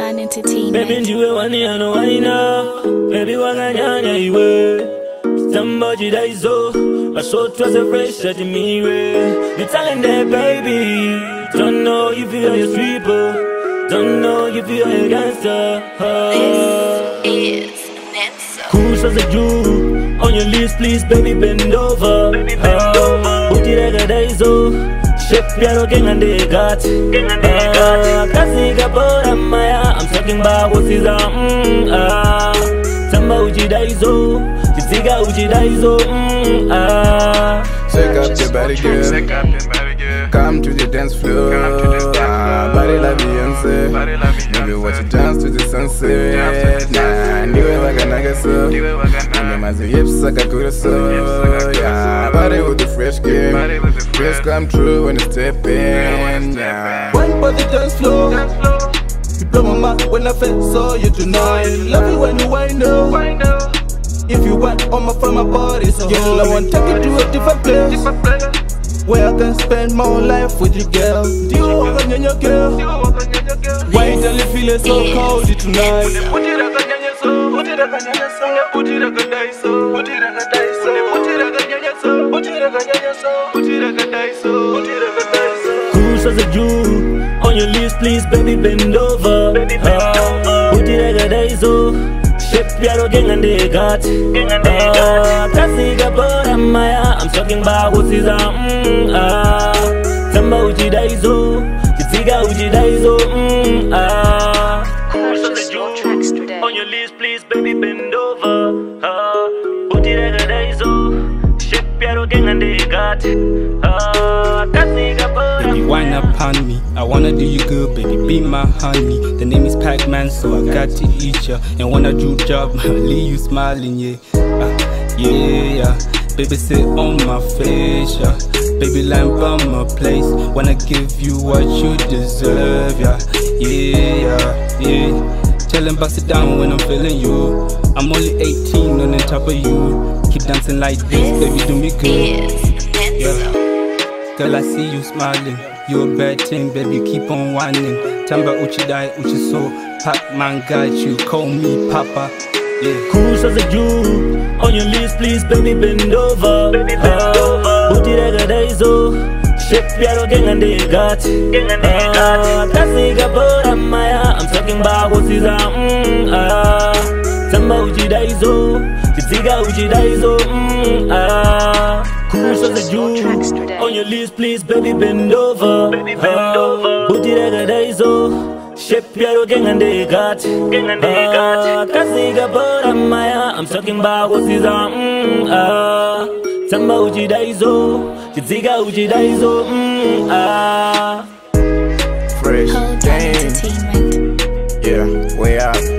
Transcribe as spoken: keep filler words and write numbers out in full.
Pan Entertainment. Baby, ndiwe wani ano waina. Baby, wanganyanya iwe. Somebody that is so. I saw twas a fresh at me. You telling that baby. Don't know if you're a stripper. Don't know if you're a gangster. This is Netso. Cool as a Jew. On your list, please, baby, bend over. Baby, bend over. Put it like a daiso. Chef piano king and they got Kasi kapora maya. I'm talking about what's his arm. Ah, Samba uchi daiso. Chisiga uchi daiso. Ah, shake up your body, girl. Come to the dance floor. Ah, body like Beyonce. Baby, watch you dance to the sunset. Nah, niwe waka nagaso. Nyamaza hips akakura so. Yeah, body with the fresh game. Dreams come true when you step in. Nah. One for the dance floor. You blow my mind when I first saw you tonight. Love it when you wind up. If you want on my from my body, so girl, I want to take you to a different place where I can spend my whole life with you, girl. Do you walk on your girl? Why tell you feeling so cold tonight? Put it like a nyanya so, put it like a nyanya so, put it like a daiso, put it like a daiso, put it like a nyanya so, put it like a nyanya so, put it like a daiso, put it like a daiso. Cool as a Jew. On your list, please, baby, bend over. Baby, bend over. Put it like a daiso. Chef piano king and they got Kasi kapora maya. I'm talking about what's his arm. Ah, Samba uchi daiso. Chisiga uchi daiso. Ah, on your list, please, baby, bend over. Ah, put it like a daiso. Chef piano king and they got Kasi kapora. Baby, wine up on me. I wanna do you good, baby, be my honey. The name is Pac-Man, so I got to eat ya. And when I do job, leave you smiling, yeah. Uh, yeah, yeah. Baby, sit on my face, yeah. Baby, lamp on my place. Wanna give you what you deserve, yeah. Yeah, yeah, yeah. Tell them bust it down when I'm feeling you. I'm only eighteen on the top of you. Keep dancing like this, baby, do me good. Yeah. Girl, I see you smiling. You're a bad thing, baby, keep on whining. Tamba uchi die, uchi so. Pac-Man got you, call me Papa. Yeah. Cool as a Jew. On your list, please, baby, bend over. Baby, bend over. Put it like a daiso. Chef piano king and they got Kasi kapora maya. I'm talking about what's his arm. Ah, Samba uchi daiso. Chisiga uchi daiso. Ah, cool as a Jew. On your list, please, baby, bend over. Baby, bend over. Put it like a daiso. Chef piano king and they got Kasi kapora maya. I'm talking about what's his arm. Ah, Samba uchi daiso. Chisiga uchi daiso. Ah, Fresh game. Yeah, way out.